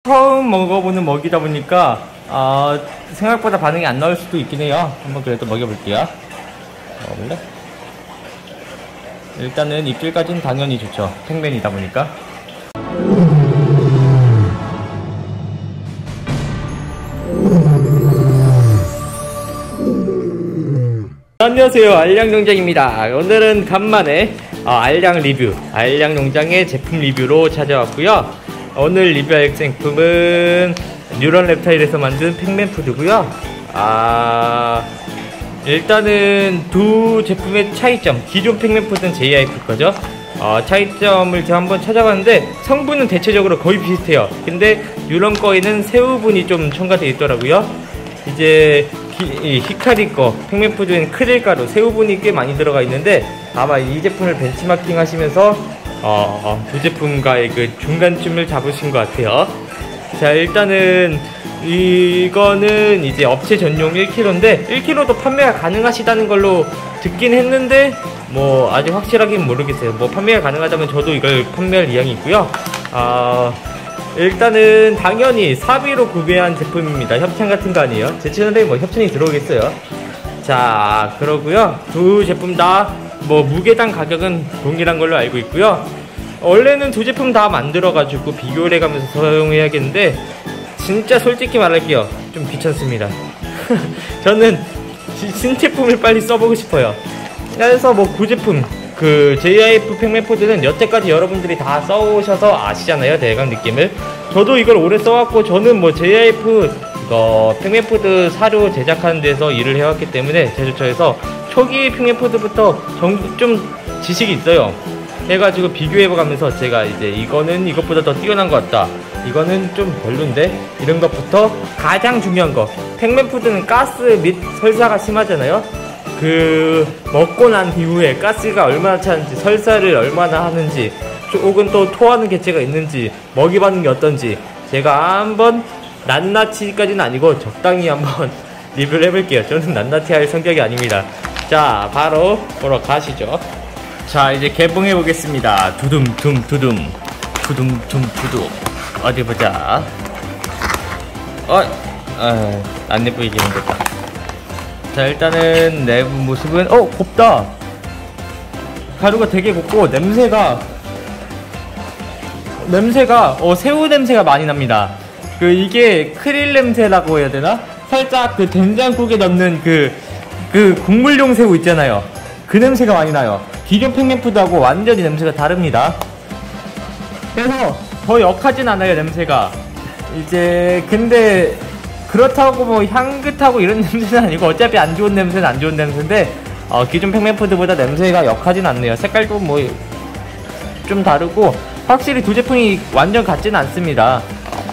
처음 먹어보는 먹이다 보니까 생각보다 반응이 안 나올 수도 있긴 해요. 한번 그래도 먹여볼게요. 먹어볼래? 일단은 입질까지는 당연히 좋죠. 팩맨이다 보니까. 안녕하세요, 알량농장입니다. 오늘은 간만에 알량 리뷰, 알량농장의 제품 리뷰로 찾아왔고요. 오늘 리뷰할 제품은 뉴런 랩타일에서 만든 팩맨 푸드고요. 일단은 두 제품의 차이점, 기존 팩맨 푸드는 JIF 거죠. 차이점을 제가 한번 찾아봤는데 성분은 대체적으로 거의 비슷해요. 근데 뉴런 거에는 새우분이 좀 첨가되어 있더라고요. 이제 히카리 거 팩맨 푸드엔 크릴가루, 새우분이 꽤 많이 들어가 있는데 아마 이 제품을 벤치마킹 하시면서 두 제품과의 그 중간쯤을 잡으신 것 같아요. 자, 일단은 이거는 이제 업체 전용 1kg인데 1kg도 판매가 가능하시다는 걸로 듣긴 했는데 뭐 아직 확실하긴 모르겠어요. 뭐 판매가 가능하다면 저도 이걸 판매할 의향이 있고요. 일단은 당연히 사비로 구매한 제품입니다. 협찬 같은 거 아니에요. 제 채널에 뭐 협찬이 들어오겠어요. 자, 그러고요. 두 제품 다 뭐 무게당 가격은 동일한 걸로 알고 있고요. 원래는 두 제품 다 만들어가지고 비교를 해가면서 사용해야겠는데 진짜 솔직히 말할게요. 좀 귀찮습니다. 저는 신제품을 빨리 써보고 싶어요. 그래서 뭐 구제품, 그 JIF 팩맨 푸드는 여태까지 여러분들이 다 써오셔서 아시잖아요, 대강 느낌을. 저도 이걸 오래 써왔고, 저는 뭐 JIF 팩맨 푸드 사료 제작하는 데서 일을 해왔기 때문에 제조처에서 초기 팩맨 푸드부터 좀 지식이 있어요. 해가지고 비교해가면서 제가 이제 이거는 이것보다 더 뛰어난 것 같다, 이거는 좀 별론데, 이런 것부터 가장 중요한 거, 팩맨 푸드는 가스 및 설사가 심하잖아요. 그 먹고 난 이후에 가스가 얼마나 차는지, 설사를 얼마나 하는지, 혹은 또 토하는 개체가 있는지, 먹이 반응이 어떤지 제가 한번 낱낱이까지는 아니고 적당히 한번 리뷰를 해볼게요. 저는 낱낱이 할 성격이 아닙니다. 자, 바로 보러 가시죠. 자, 이제 개봉해 보겠습니다. 두둠둠 두둠 두둠둠 두둠. 어디 보자. 안 예쁘게 생겼다. 자, 일단은 내부 모습은 곱다. 가루가 되게 곱고 냄새가 새우 냄새가 많이 납니다. 이게 크릴 냄새라고 해야 되나? 살짝 그 된장국에 넣는 그 국물용 새우 있잖아요. 그 냄새가 많이 나요. 기존 팩맨 푸드하고 완전히 냄새가 다릅니다. 그래서 더 역하진 않아요, 냄새가. 이제 근데 그렇다고 뭐 향긋하고 이런 냄새는 아니고, 어차피 안 좋은 냄새는 안 좋은 냄새인데 기존 팩맨 푸드보다 냄새가 역하진 않네요. 색깔도 뭐 좀 다르고 확실히 두 제품이 완전 같진 않습니다.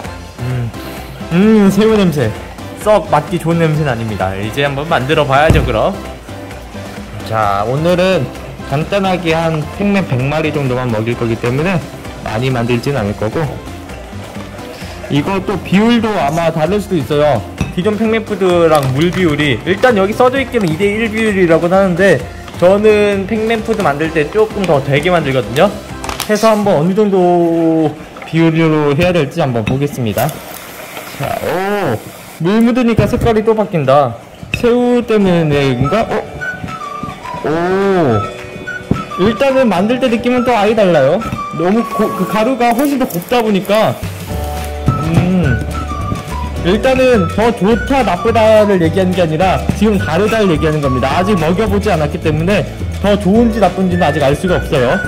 새우 냄새 썩 맡기 좋은 냄새는 아닙니다. 이제 한번 만들어 봐야죠, 그럼. 자, 오늘은 간단하게 한 팩맨 100마리 정도만 먹일 거기 때문에 많이 만들지는 않을 거고, 이것도 비율도 아마 다를 수도 있어요. 기존 팩맨 푸드랑 물 비율이 일단 여기 써져 있기는 2:1 비율이라고 하는데, 저는 팩맨 푸드 만들 때 조금 더 되게 만들거든요. 해서 한번 어느 정도 비율로 해야 될지 한번 보겠습니다. 자, 물 묻으니까 색깔이 또 바뀐다. 새우 때문인가? 일단은 만들 때 느낌은 또 아예 달라요. 너무 그 가루가 훨씬 더 곱다 보니까 일단은 더 좋다 나쁘다를 얘기하는 게 아니라 지금 다르다를 얘기하는 겁니다. 아직 먹여보지 않았기 때문에 더 좋은지 나쁜지는 아직 알 수가 없어요.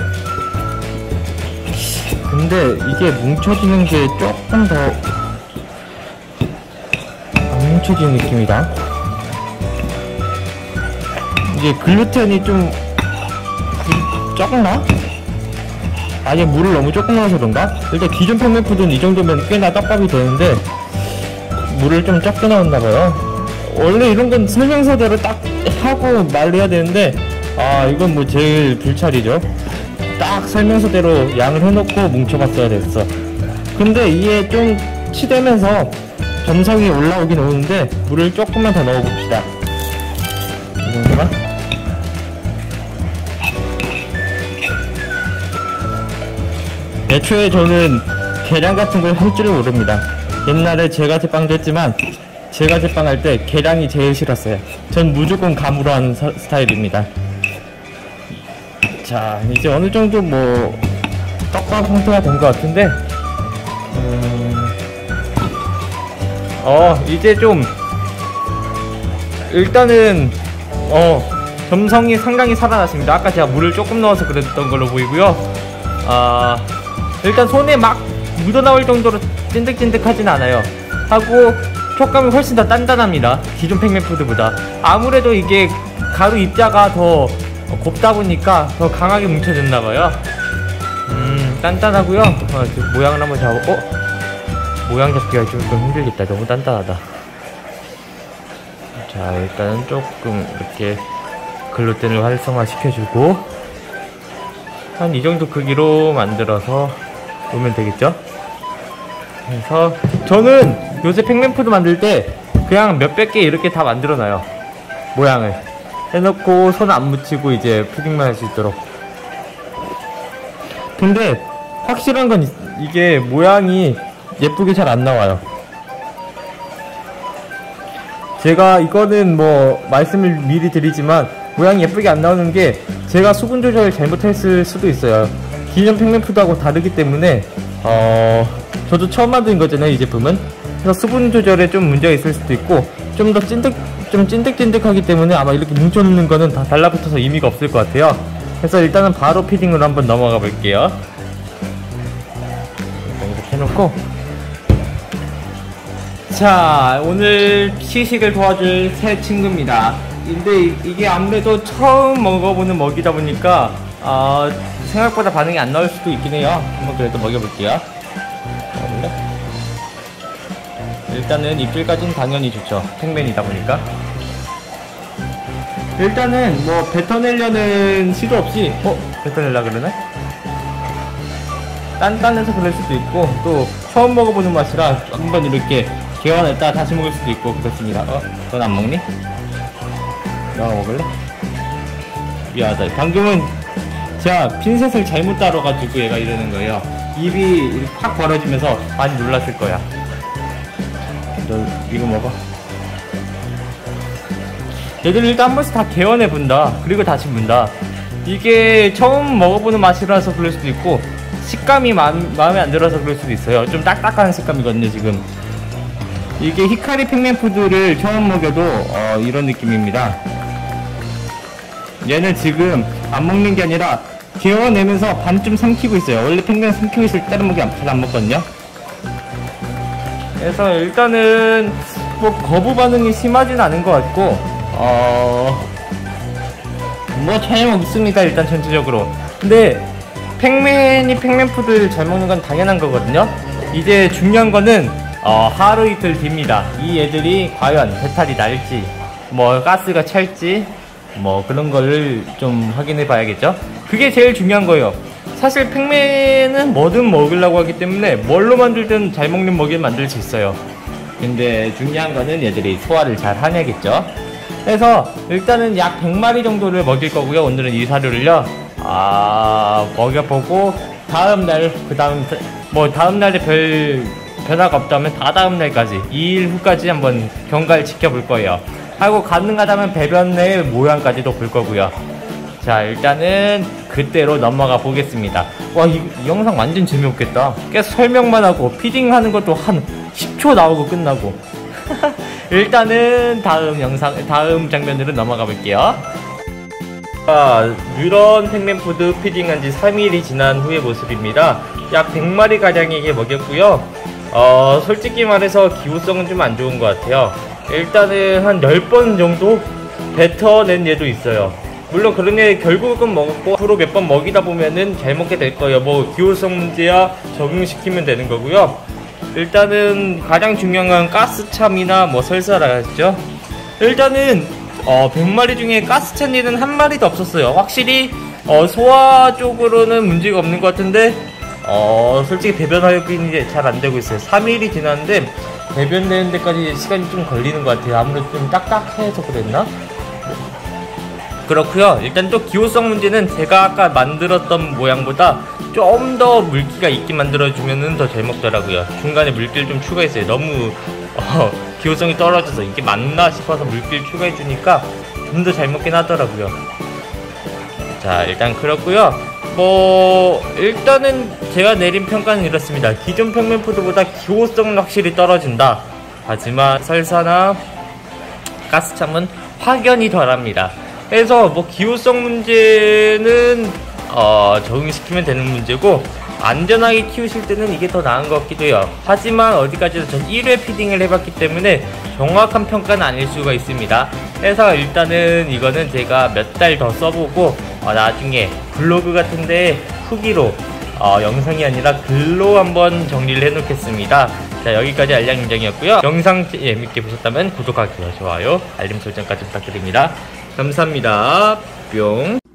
근데 이게 뭉쳐지는 게 조금 더 안 뭉쳐지는 느낌이다. 이게 글루텐이 좀 적나? 아니, 물을 너무 조금 넣어서 그런가? 일단 기존 팩맨 푸드는 이 정도면 꽤나 떡밥이 되는데 물을 좀 적게 넣었나봐요. 원래 이런 건 설명서대로 딱 하고 말해야 되는데 이건 뭐 제일 불찰이죠. 딱 설명서대로 양을 해놓고 뭉쳐봤어야 됐어. 근데 이게 좀 치대면서 점성이 올라오긴 오는데 물을 조금만 더 넣어봅시다. 이 정도만? 애초에 저는 계량 같은 걸 할 줄을 모릅니다. 옛날에 제가 제빵도 했지만 제가 제빵할 때 계량이 제일 싫었어요. 전 무조건 감으로 하는 스타일입니다. 자, 이제 어느 정도 뭐 떡밥 형태가 된 것 같은데 이제 좀 일단은 점성이 상당히 살아났습니다. 아까 제가 물을 조금 넣어서 그랬던 걸로 보이고요. 일단 손에 막 묻어나올 정도로 찐득찐득하진 않아요. 하고 촉감이 훨씬 더 단단합니다. 기존 팽맨푸드보다. 아무래도 이게 가루 입자가 더 곱다 보니까 더 강하게 뭉쳐졌나봐요. 단단하고요. 모양을 한번 잡고 모양 잡기가 좀 힘들겠다. 너무 단단하다. 자, 일단은 조금 이렇게 글루텐을 활성화 시켜주고 한 이 정도 크기로 만들어서 놓으면 되겠죠? 그래서 저는 요새 팽맨푸드 만들 때 그냥 몇백 개 이렇게 다 만들어 놔요. 모양을 해놓고 손 안 묻히고 이제 푸딩만 할 수 있도록. 근데 확실한 건 이게 모양이 예쁘게 잘 안 나와요. 제가 이거는 뭐 말씀을 미리 드리지만 모양이 예쁘게 안 나오는 게 제가 수분 조절을 잘못했을 수도 있어요. 기존 팽맨푸드하고 다르기 때문에 저도 처음 만든 거잖아요, 이 제품은. 그래서 수분 조절에 좀 문제가 있을 수도 있고 좀 더 찐득찐득하기 때문에 아마 이렇게 뭉쳐놓는 거는 다 달라붙어서 의미가 없을 것 같아요. 그래서 일단은 바로 피딩으로 한번 넘어가 볼게요. 이렇게 해놓고, 자, 오늘 시식을 도와줄 새 친구입니다. 근데 이게 아무래도 처음 먹어보는 먹이다 보니까 생각보다 반응이 안 나올 수도 있긴 해요. 한번 그래도 먹여볼게요. 일단은 입질까지는 당연히 좋죠. 팽맨이다 보니까. 일단은 뭐 뱉어내려는 시도 없이 뱉어내려 그러네? 단단해서 그럴 수도 있고 또 처음 먹어보는 맛이라 한번 이렇게 개원했다 다시 먹을 수도 있고 그렇습니다. 넌 안 먹니? 너가 먹을래? 미안하다. 방금은 제가 핀셋을 잘못 다뤄가지고 얘가 이러는 거예요. 입이 확 벌어지면서 많이 놀랐을 거야. 너 이거 먹어. 얘들 일단 한 번씩 다 개원해본다. 그리고 다시 문다. 이게 처음 먹어보는 맛이라서 그럴 수도 있고 식감이 마음에 안 들어서 그럴 수도 있어요. 좀 딱딱한 식감이거든요 지금. 이게 히카리 팽맨푸드를 처음 먹여도 이런 느낌입니다. 얘는 지금 안 먹는 게 아니라 개워내면서 반쯤 삼키고 있어요. 원래 팽맨 삼키고 있을 때 다른 먹이 잘 안 먹거든요. 그래서 일단은 뭐 거부 반응이 심하진 않은 것 같고 뭐 잘 먹습니다. 일단 전체적으로. 근데 팽맨이 팽맨푸드를 잘 먹는 건 당연한 거거든요. 이제 중요한 거는 하루 이틀 뒤입니다. 이 애들이 과연 배탈이 날지 뭐 가스가 찰지 뭐 그런 거를 좀 확인해 봐야겠죠. 그게 제일 중요한 거예요. 사실 팽맨은 뭐든 먹으려고 하기 때문에 뭘로 만들든 잘 먹는 먹이를 만들 수 있어요. 근데 중요한 거는 얘들이 소화를 잘 하냐겠죠. 그래서 일단은 약 100마리 정도를 먹일 거고요. 오늘은 이 사료를요 먹여보고 다음날 다음날에 별 변화가 없다면 다다음 날까지 2일 후까지 한번 경과를 지켜볼 거예요. 하고 가능하다면 배변의 모양까지도 볼 거고요. 자, 일단은 그때로 넘어가 보겠습니다. 와, 이 영상 완전 재미없겠다. 계속 설명만 하고 피딩 하는 것도 한 10초 나오고 끝나고. 일단은 다음 장면으로 넘어가 볼게요. 뉴런 팽맨푸드 피딩한 지 3일이 지난 후의 모습입니다. 약 100마리 가량에게 먹였고요. 솔직히 말해서 기호성은 좀 안 좋은 것 같아요. 일단은 한 10번 정도 뱉어낸 얘도 있어요. 물론 그런 애 결국은 먹었고 앞으로 몇 번 먹이다 보면은 잘 먹게 될 거예요. 뭐 기호성 문제야 적응시키면 되는 거고요. 일단은 가장 중요한 건 가스참이나 뭐 설사라겠죠. 일단은 100마리 중에 가스찬 일은 한 마리도 없었어요. 확실히 소화 쪽으로는 문제가 없는 것 같은데 솔직히 배변화력이 잘 안 되고 있어요. 3일이 지났는데 배변되는 데까지 시간이 좀 걸리는 것 같아요. 아무래도 좀 딱딱해서 그랬나? 그렇고요. 일단 또 기호성 문제는 제가 아까 만들었던 모양보다 좀 더 물기가 있게 만들어주면 더 잘 먹더라고요. 중간에 물기를 좀 추가했어요. 너무 기호성이 떨어져서 이게 맞나 싶어서 물기를 추가해주니까 좀 더 잘 먹긴 하더라고요. 자, 일단 그렇고요. 일단은 제가 내린 평가는 이렇습니다. 기존 평면푸드보다 기호성은 확실히 떨어진다. 하지만 설사나 가스참은 확연히 덜합니다. 그래서 기호성 문제는 적응시키면 되는 문제고, 안전하게 키우실 때는 이게 더 나은 것 같기도 해요. 하지만 어디까지도 전 1회 피딩을 해봤기 때문에 정확한 평가는 아닐 수가 있습니다. 그래서 일단은 이거는 제가 몇 달 더 써보고 나중에 블로그 같은데 후기로 영상이 아니라 글로 한번 정리를 해놓겠습니다. 자, 여기까지 알량인정이었고요. 영상 재밌게 보셨다면 구독하기와 좋아요, 알림 설정까지 부탁드립니다. 감사합니다. 뿅.